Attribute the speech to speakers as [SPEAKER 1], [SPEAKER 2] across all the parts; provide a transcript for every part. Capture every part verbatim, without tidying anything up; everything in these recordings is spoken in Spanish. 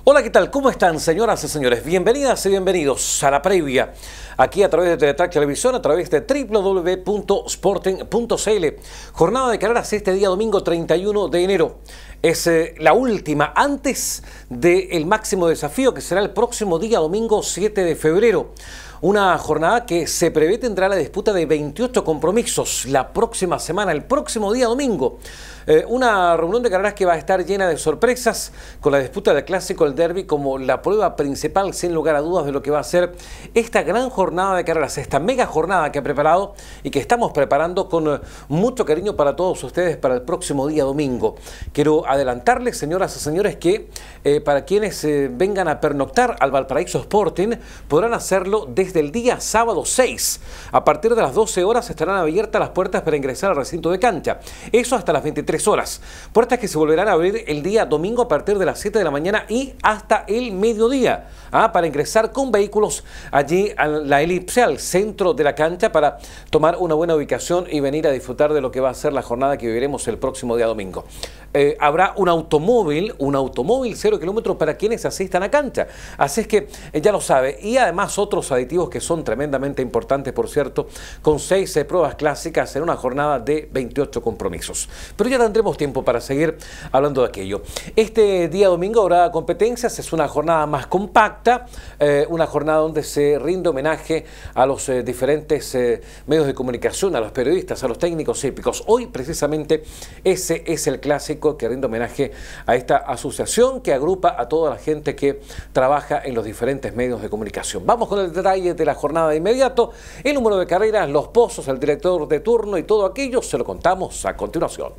[SPEAKER 1] Hola, ¿qué tal? ¿Cómo están, señoras y señores? Bienvenidas y bienvenidos a la previa, aquí a través de Teletrack Televisión, a través de w w w punto sporting punto c l. Jornada de carreras este día domingo treinta y uno de enero. Es eh, la última antes del máximo desafío, que será el próximo día domingo siete de febrero. Una jornada que se prevé tendrá la disputa de veintiocho compromisos la próxima semana, el próximo día domingo. Eh, una reunión de carreras que va a estar llena de sorpresas, con la disputa del Clásico, el Derby, como la prueba principal, sin lugar a dudas, de lo que va a ser esta gran jornada de carreras, esta mega jornada que ha preparado y que estamos preparando con eh, mucho cariño para todos ustedes para el próximo día domingo. Quiero adelantarles, señoras y señores, que eh, para quienes eh, vengan a pernoctar al Valparaíso Sporting, podrán hacerlo desde el día sábado seis. A partir de las doce horas estarán abiertas las puertas para ingresar al recinto de cancha. Eso hasta las veintitrés horas. Puertas que se volverán a abrir el día domingo a partir de las siete de la mañana y hasta el mediodía, ¿ah? para ingresar con vehículos allí a la elipse, al centro de la cancha, para tomar una buena ubicación y venir a disfrutar de lo que va a ser la jornada que viviremos el próximo día domingo. Eh, habrá un automóvil, un automóvil cero kilómetros para quienes asistan a cancha. Así es que eh, ya lo sabe. Y además otros aditivos que son tremendamente importantes, por cierto, con seis eh, pruebas clásicas en una jornada de veintiocho compromisos. Pero ya tendremos tiempo para seguir hablando de aquello. Este día domingo habrá competencias, es una jornada más compacta, eh, una jornada donde se rinde homenaje a los eh, diferentes eh, medios de comunicación, a los periodistas, a los técnicos hípicos. Hoy precisamente ese es el clásico que rinde homenaje a esta asociación que agrupa a toda la gente que trabaja en los diferentes medios de comunicación. Vamos con el detalle de la jornada de inmediato, el número de carreras, los pozos, el director de turno y todo aquello se lo contamos a continuación.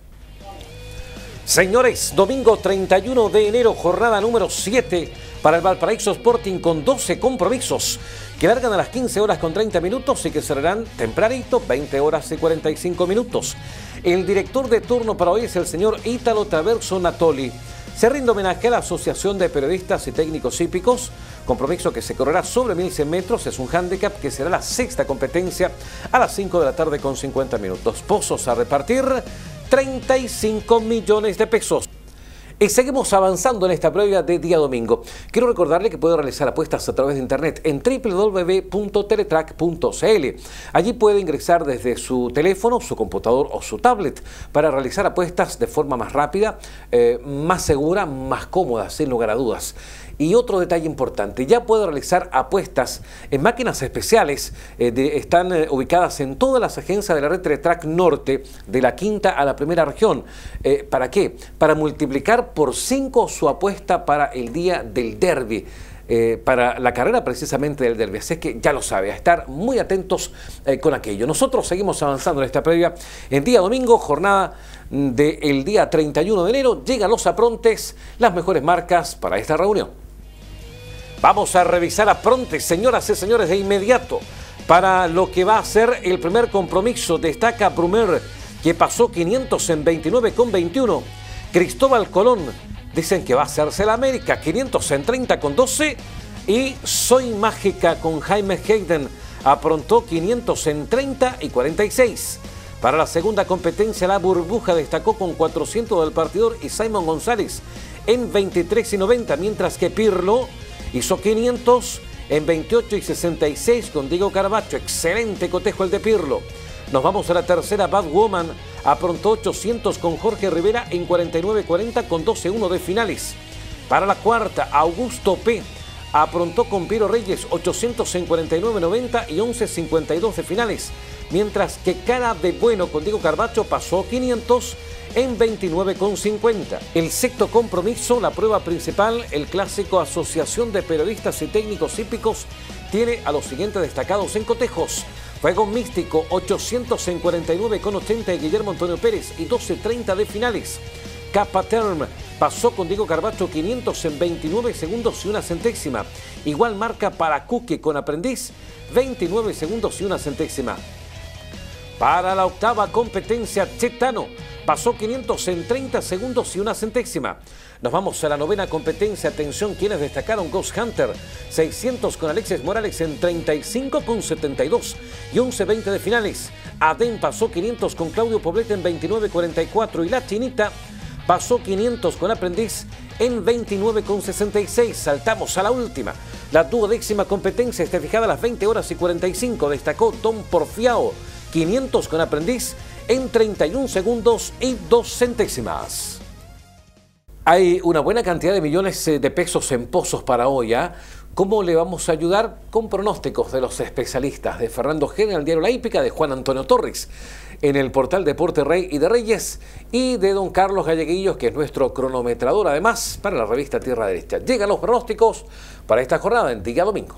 [SPEAKER 1] Señores, domingo treinta y uno de enero, jornada número siete para el Valparaíso Sporting, con doce compromisos que largan a las quince horas con treinta minutos y que cerrarán tempranito, veinte horas y cuarenta y cinco minutos. El director de turno para hoy es el señor Ítalo Traverso Natoli. Se rinde homenaje a la Asociación de Periodistas y Técnicos Hípicos, compromiso que se correrá sobre mil cien metros, es un handicap que será la sexta competencia a las cinco de la tarde con cincuenta minutos. Pozos a repartir, treinta y cinco millones de pesos. Y seguimos avanzando en esta previa de día domingo. Quiero recordarle que puede realizar apuestas a través de internet en w w w punto teletrack punto c l. Allí puede ingresar desde su teléfono, su computador o su tablet para realizar apuestas de forma más rápida, eh, más segura, más cómoda, sin lugar a dudas. Y otro detalle importante, ya puede realizar apuestas en máquinas especiales, eh, de, están eh, ubicadas en todas las agencias de la red Teletrack Norte, de la quinta a la primera región. Eh, ¿Para qué? Para multiplicar por cinco su apuesta para el día del Derby. Eh, para la carrera precisamente del Derby. Así que ya lo sabe, a estar muy atentos eh, con aquello. Nosotros seguimos avanzando en esta previa. En día domingo, jornada del día treinta y uno de enero, llegan los aprontes, las mejores marcas para esta reunión. Vamos a revisar aprontes, señoras y señores, de inmediato para lo que va a ser el primer compromiso. Destaca Brumer, que pasó quinientos en veintinueve con veintiuno. Cristóbal Colón, dicen que va a hacerse la América, quinientos en treinta con doce. Y Soy Mágica con Jaime Hayden, aprontó quinientos en treinta y cuarenta y seis. Para la segunda competencia, la Burbuja destacó con cuatrocientos del partidor y Simon González en veintitrés y noventa, mientras que Pirlo hizo quinientos en veintiocho y sesenta y seis con Diego Carbacho. Excelente cotejo el de Pirlo. Nos vamos a la tercera. Bad Woman aprontó ochocientos con Jorge Rivera en cuarenta y nueve cuarenta con doce uno de finales. Para la cuarta, Augusto P. aprontó con Piero Reyes ochocientos en cuarenta y nueve noventa y once cincuenta y dos de finales. Mientras que Cara de Bueno con Diego Carbacho pasó quinientos en veintinueve con cincuenta. El sexto compromiso, la prueba principal, el clásico Asociación de Periodistas y Técnicos Hípicos, tiene a los siguientes destacados en cotejos. Fuego Místico, ochocientos en cuarenta y nueve con ochenta de Guillermo Antonio Pérez y doce treinta de finales. Capa Term pasó con Diego Carbacho quinientos en veintinueve segundos y una centésima. Igual marca para Cuque con Aprendiz, veintinueve segundos y una centésima. Para la octava competencia, Chetano pasó quinientos en treinta segundos y una centésima. Nos vamos a la novena competencia. Atención, quienes destacaron: Ghost Hunter, seiscientos con Alexis Morales en treinta y cinco con setenta y dos y once veinte de finales. Adén pasó quinientos con Claudio Poblete en veintinueve cuarenta y cuatro y la Chinita pasó quinientos con Aprendiz en veintinueve con sesenta y seis. Saltamos a la última. La duodécima competencia está fijada a las veinte horas y cuarenta y cinco. Destacó Don Porfiao, quinientos con aprendiz en treinta y un segundos y dos centésimas. Hay una buena cantidad de millones de pesos en pozos para hoy, ¿eh? ¿Cómo le vamos a ayudar? Con pronósticos de los especialistas, de Fernando G. en el diario La Hípica, de Juan Antonio Torres en el portal Deporte Rey y de Reyes, y de don Carlos Galleguillos, que es nuestro cronometrador, además, para la revista Tierra Derecha. Llegan los pronósticos para esta jornada en día domingo.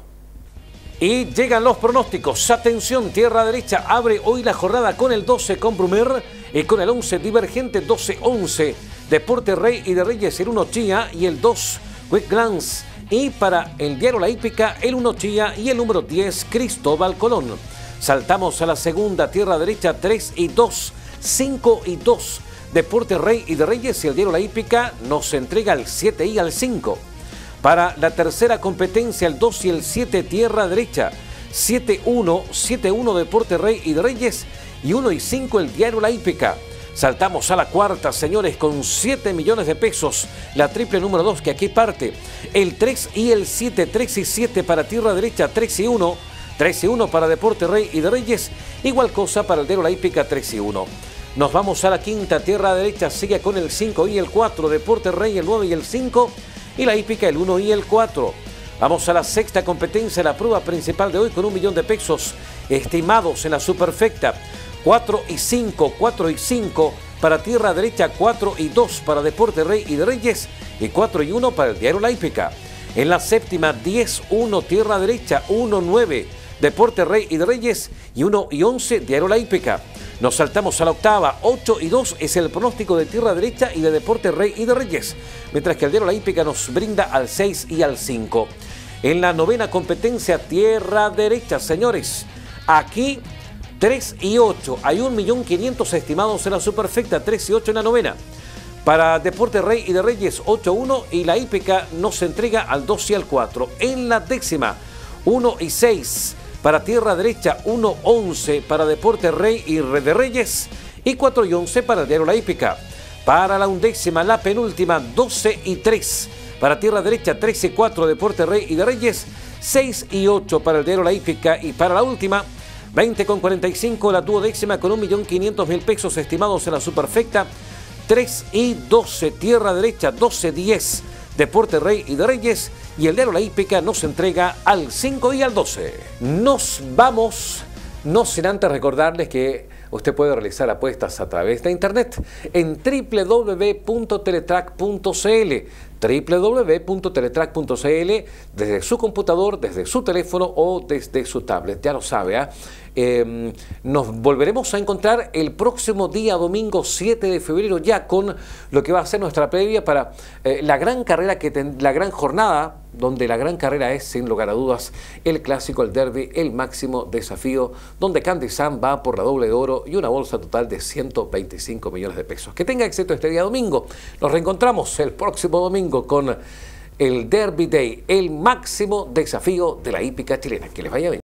[SPEAKER 1] Y llegan los pronósticos. Atención, Tierra Derecha abre hoy la jornada con el doce con Brumer y con el once Divergente, doce once. Deporte Rey y de Reyes, el uno Chía y el dos Quick Glance. Y para el diario La Hípica, el uno Chía y el número diez Cristóbal Colón. Saltamos a la segunda, Tierra Derecha, tres y dos, cinco y dos. Deporte Rey y de Reyes y el diario La Hípica nos entrega el siete y al cinco. Para la tercera competencia, el dos y el siete, Tierra Derecha, siete uno, siete uno Deporte Rey y de Reyes y uno y cinco el diario La Hípica. Saltamos a la cuarta, señores, con siete millones de pesos, la triple número dos que aquí parte. El tres y el siete, tres y siete para Tierra Derecha, tres y uno, tres y uno para Deporte Rey y de Reyes, igual cosa para el diario La Hípica, tres y uno. Nos vamos a la quinta, Tierra Derecha sigue con el cinco y el cuatro, Deporte Rey el nueve y el cinco y La Hípica el uno y el cuatro. Vamos a la sexta competencia, la prueba principal de hoy con un millón de pesos estimados en la superfecta. cuatro y cinco, cuatro y cinco para Tierra Derecha, cuatro y dos para Deporte Rey y de Reyes y cuatro y uno para el diario La Hípica. En la séptima, diez uno Tierra Derecha, uno nueve Deporte Rey y de Reyes y uno y once diario La Hípica. Nos saltamos a la octava, ocho y dos es el pronóstico de Tierra Derecha y de Deporte Rey y de Reyes, mientras que el diario La Hípica nos brinda al seis y al cinco. En la novena competencia, Tierra Derecha, señores, aquí tres y ocho, hay un millón quinientos estimados en la superfecta, tres y ocho en la novena. Para Deporte Rey y de Reyes, ocho uno y La Hípica nos entrega al dos y al cuatro. En la décima, uno y seis para Tierra Derecha, uno once para Deporte Rey y de Reyes y cuatro y once para el diario La Hípica. Para la undécima, la penúltima, doce y tres para Tierra Derecha, trece y cuatro Deporte Rey y de Reyes, seis y ocho para el diario La Hípica. Y para la última, veinte con cuarenta y cinco, la duodécima con un millón quinientos mil pesos estimados en la superfecta, tres y doce Tierra Derecha, doce diez Deporte Rey y de Reyes y el diario La Hípica nos entrega al cinco y al doce. Nos vamos, no sin antes recordarles que usted puede realizar apuestas a través de internet en w w w punto teletrack punto c l, w w w punto teletrack punto c l, desde su computador, desde su teléfono o desde su tablet, ya lo sabe, ¿eh? Eh, nos volveremos a encontrar el próximo día domingo siete de febrero ya con lo que va a ser nuestra previa para eh, la gran carrera, que ten, la gran jornada, donde la gran carrera es sin lugar a dudas el clásico, el derby, el máximo desafío, donde Candy Sam va por la doble de oro y una bolsa total de ciento veinticinco millones de pesos. Que tenga éxito este día domingo. Nos reencontramos el próximo domingo con el Derby Day, el máximo desafío de la hípica chilena. Que les vaya bien.